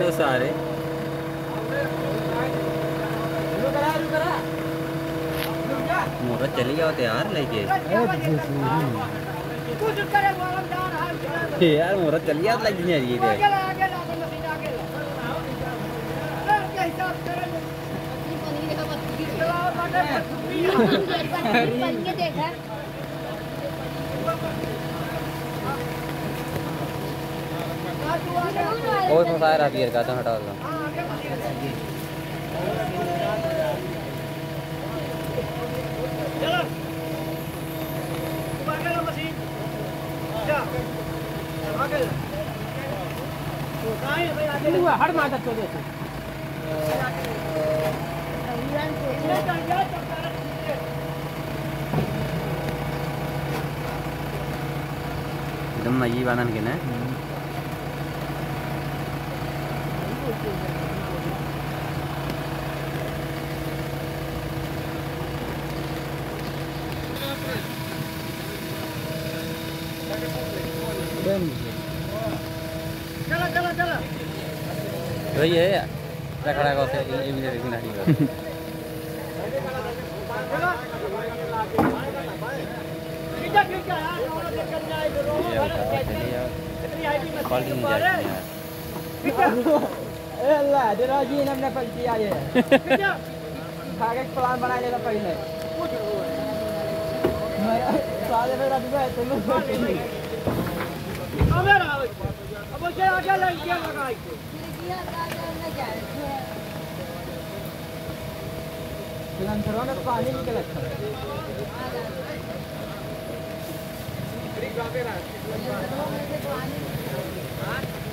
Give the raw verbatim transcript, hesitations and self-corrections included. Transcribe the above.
हो सारे। मोरा चली जाओ तो यार लेके यार मोरा चली जाओ लग नहीं रही है। और तो सारा बियर का तो हटा दो। हर माता तो देखो एकदम मजी बांधन के ना चला चला चला वही है यार खड़ा का से ये भी देखना नहीं कर कितना कितना यार और लेकर जाए ये क्वालिटी नहीं जाती यार ए अल्लाह तेरा जी ने अपने पलटी आए कितना खाके प्लान बना लेना पहले मैं साले में रख गए तुम अब यार अब क्या आगे लग गया लगाई फिलहाल में पानी निकल अच्छा